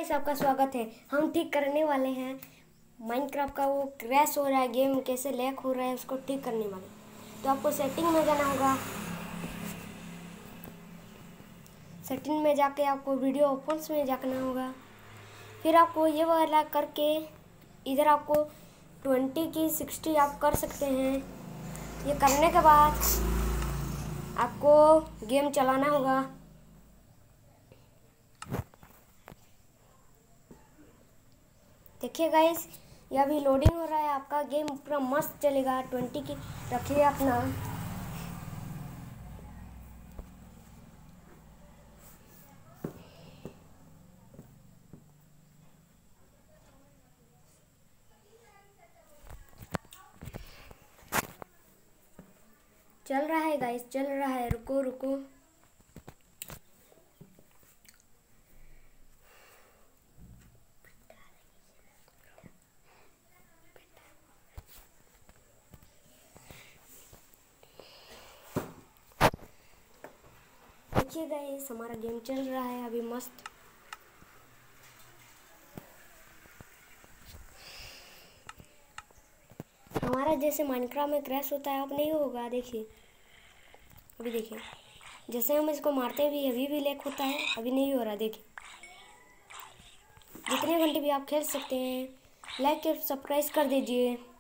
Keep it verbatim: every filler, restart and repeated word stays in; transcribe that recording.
Guys, आपका स्वागत है। हम ठीक करने वाले हैं माइनक्राफ्ट का वो क्रैश हो रहा है गेम, कैसे लैग हो रहा है उसको ठीक करने वाले। तो आपको सेटिंग में जाना होगा। सेटिंग में जाके आपको वीडियो ऑप्शंस में जाना होगा। फिर आपको ये वाला करके इधर आपको ट्वेंटी की सिक्सटी आप कर सकते हैं। ये करने के बाद आपको गेम चलाना होगा। देखिए गाइस, ये अभी लोडिंग हो रहा है। आपका गेम पूरा मस्त चलेगा। ट्वेंटी की रखिए अपना। चल रहा है गाइस, चल रहा है। रुको रुको देखिए गाइस, हमारा गेम चल रहा है अभी मस्त। हमारा जैसे माइनक्राफ्ट में क्रैश होता है अब नहीं होगा। देखिए अभी देखिए, जैसे हम इसको मारते हैं भी अभी भी लैग होता है, अभी नहीं हो रहा। देखिए जितने घंटे भी आप खेल सकते हैं। लाइक और सब्सक्राइब कर दीजिए।